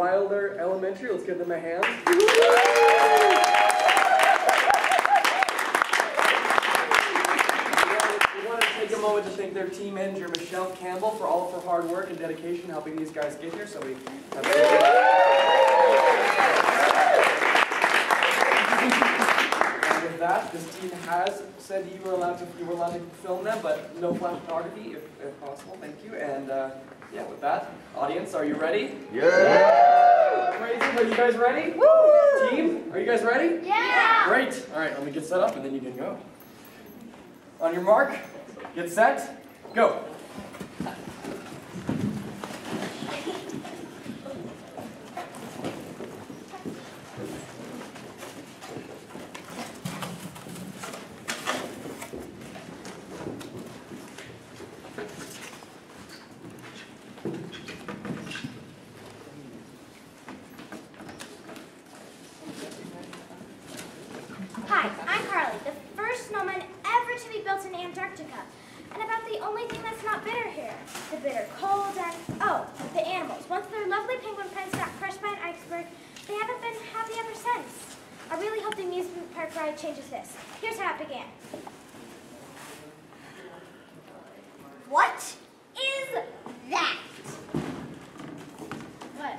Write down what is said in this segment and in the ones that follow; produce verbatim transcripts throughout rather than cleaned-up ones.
Wilder Elementary. Let's give them a hand. We want to take a moment to thank their team manager, Michelle Campbell, for all of her hard work and dedication helping these guys get here. So we have And with that, this team has said you were allowed to you were allowed to film them, but no flash photography if, if possible. Thank you. And uh, yeah, with that, audience, are you ready? Yeah! Crazy, are you guys ready? Woo! Team, are you guys ready? Yeah! Great. All right, let me get set up and then you can go. On your mark, get set, go. Hi, I'm Carly, the first snowman ever to be built in Antarctica. And about the only thing that's not bitter here. The bitter cold and, oh, the animals. Once their lovely penguin friends got crushed by an iceberg, they haven't been happy ever since. I really hope the amusement park ride changes this. Here's how it began. What is that? What?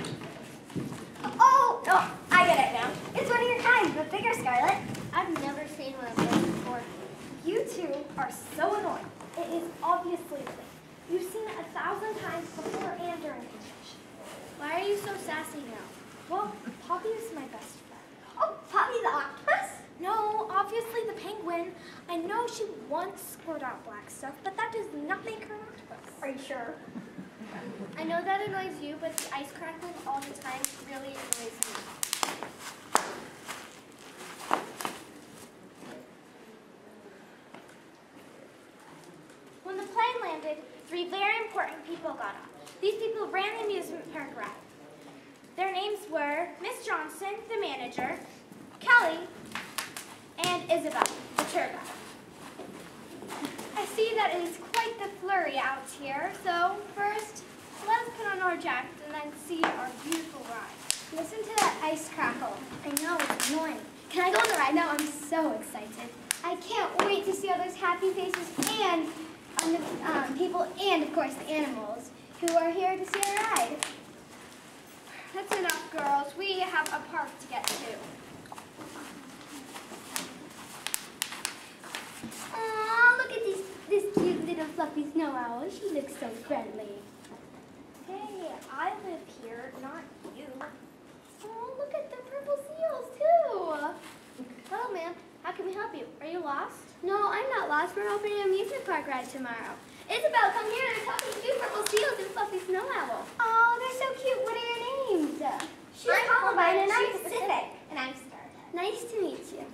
Oh, no, I get it now. It's one of your kind, but bigger, Scarlet. I've never seen one of those before. You two are so annoying. It is obviously real. You've seen it a thousand times before and during construction. Why are you so sassy now? Well, Poppy is my best friend. Oh, Poppy the octopus? No, obviously the penguin. I know she once squirted out black stuff, but that does not make her an octopus. Are you sure? I know that annoys you, but the ice crackling all the time really annoys me. When the plane landed, three very important people got on. These people ran the amusement park ride. Their names were Miss Johnson, the manager, Kelly, and Isabel, the tour guide. I see that it is quite the flurry out here, so first, let us put on our jackets and then see our beautiful ride. Listen to that ice crackle. I know, it's annoying. Can I go on the ride now? I'm so excited. I can't wait to see all those happy faces and um, the um, people and, of course, the animals who are here to see our ride. That's enough, girls. We have a park to get to. Aw, look at this, this cute little fluffy snow owl. She looks so friendly. Hey, I live here, not you. Oh, look at the purple seals, too. Hello, ma'am. How can we help you? Are you lost? No, I'm not lost. We're opening an amusement park ride tomorrow. Isabel, come here. They're talking to you, purple seals and fluffy snow owl. Oh, they're so cute. What are your names? She's I'm Columbine, and I'm she's Pacific. And I'm Scarlet. Nice to meet you.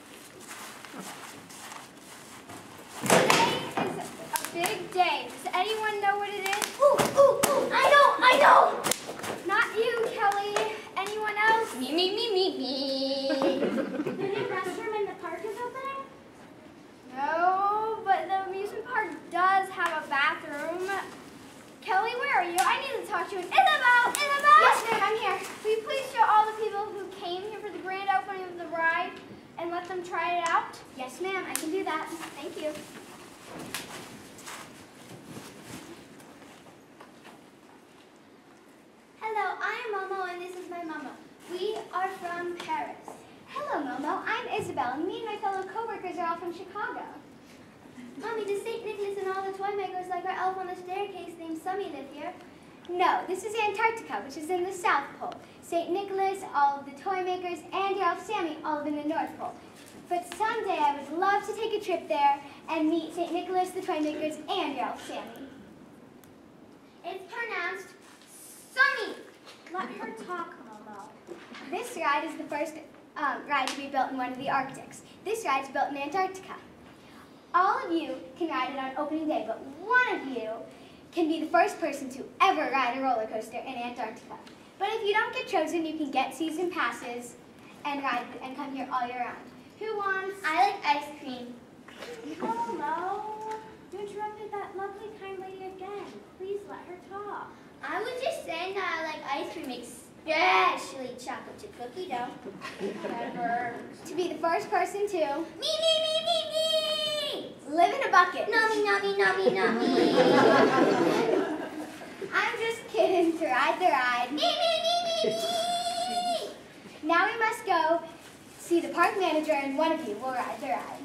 Today is a big day. Does anyone know what it is? Ooh, ooh, ooh. I know, I know. Not you, Kelly. Anyone else? Me, me, me, me, me. The new restroom in the park is opening? No, but the amusement park does have a bathroom. Kelly, where are you? I need to talk to you. Isabel! Isabel! Yes, ma'am, I'm here. Will you please show all the people who came here for the grand opening of the ride and let them try it out? Yes, ma'am, I can do that. Thank you. Hello, I'm Momo, and this is my mama. We are from Paris. Hello, Momo. I'm Isabel, and me and my fellow co-workers are all from Chicago. Mommy, does Saint Nicholas and all the toy makers like our elf on the staircase named Summy live here? No, this is Antarctica, which is in the South Pole. Saint Nicholas, all of the toy makers, and your elf Sammy, all live in the North Pole. But someday I would love to take a trip there and meet Saint Nicholas, the toy makers, and your elf Sammy. It's pronounced Summy. Let her talk, Momo. This ride is the first um, ride to be built in one of the Arctics. This ride is built in Antarctica. All of you can ride it on opening day, but one of you can be the first person to ever ride a roller coaster in Antarctica. But if you don't get chosen, you can get season passes and ride and come here all year round. Who wants? I like ice cream. Oh, no. You interrupted that lovely, kind lady again. Please let her talk. I was just saying that I like ice cream. Yes, she'll eat chocolate chip cookie dough. Never. To be the first person to. Me, me, me, me, me! Live in a bucket. Nummy, nummy, nummy, nummy. I'm just kidding. To ride the ride. Me, me, me, me, me! Now we must go see the park manager, and one of you will ride the ride.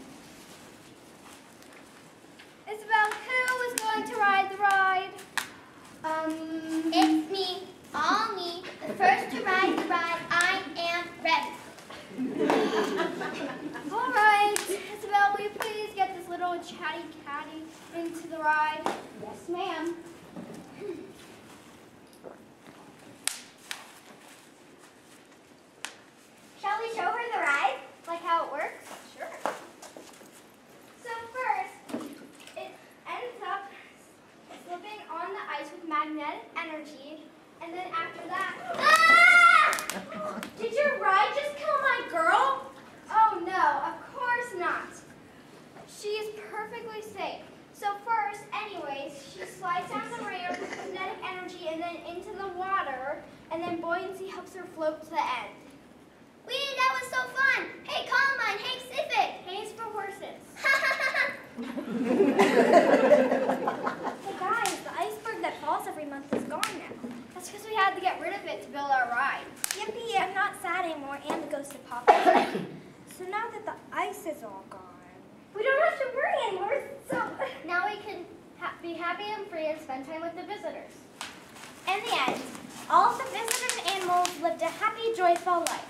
Isabel, who is going to ride the ride? Um, it's me. All me. The first to ride the ride. I am ready. All right. Isabel, will you please get this little chatty catty into the ride? Yes, ma'am. Shall we show her the ride? Like how it works? Sure. So first, it ends up slipping on the ice with magnetic energy, and then after that, ah! Did your ride just kill my girl? Oh no, of course not. She is perfectly safe. So first, anyways, she slides down the ramp with magnetic energy and then into the water, and then buoyancy helps her float to the end. Wee, that was so fun! Hey, Columbine, hey, Civic! Hay's for horses. Hey guys, the iceberg that falls every month is gone now. That's because we had to get rid of it to build our ride. Yippee, I'm not sad anymore, and the ghost of Papa. So now that the ice is all gone, We don't have to worry anymore, so now we can ha be happy and free and spend time with the visitors. in the end, all the visitors and animals lived a happy, joyful life.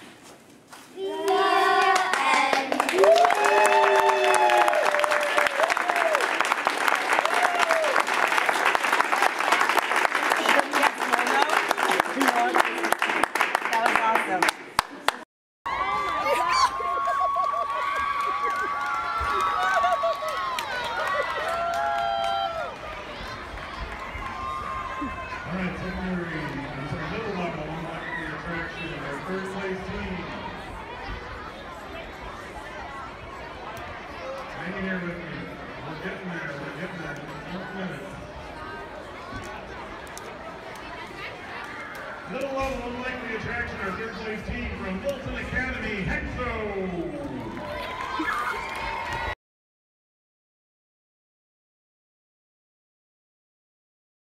That was awesome. All right, February, I'm sorry, middle level, I'm not the attraction, our third place team. Hang in here with me. We're getting there, we're getting there. Just minutes. Middle level, unlikely attraction, our third place team from Milton Academy, Hexo.